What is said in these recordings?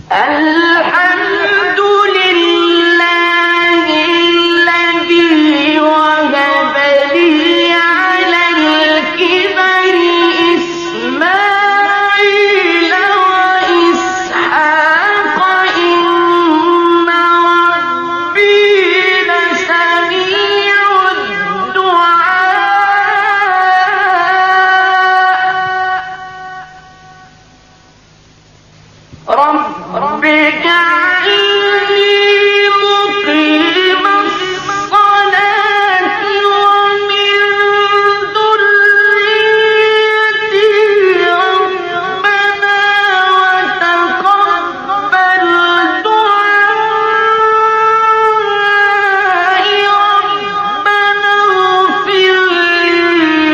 الحمد لله الذي وهب لي على الكبر إسماعيل وإسحاق إن ربي لسميع الدعاء رب اجعلني مقيم الصلاة ومن ذريتي ربنا وتقبل دعائي ربنا اغفر لي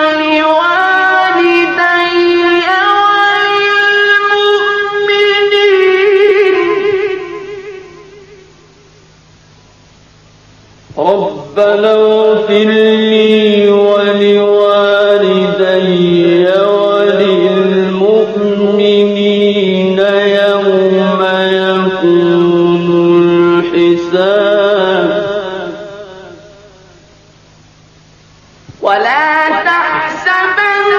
ولوالدي ربنا اغفر لي ولوالدي وللمؤمنين يوم يقوم الحساب ولا تحسبن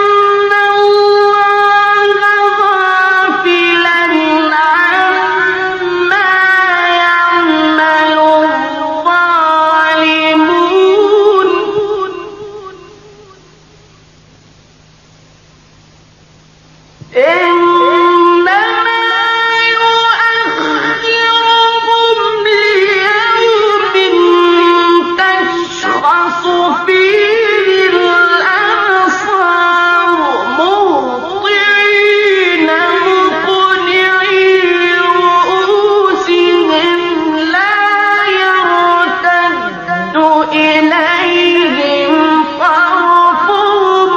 الله غافلا عما يعمل الظالمون إنما يؤخرهم ليوم تشخص فيه الأبصار مهطعين مقنعي رؤوسهم لا يرتد إليهم طرفهم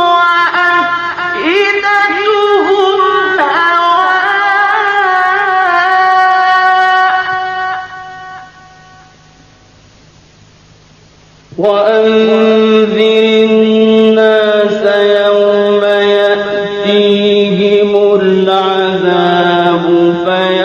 وأفئدتهم وأنذر الناس يوم يأتيهم العذاب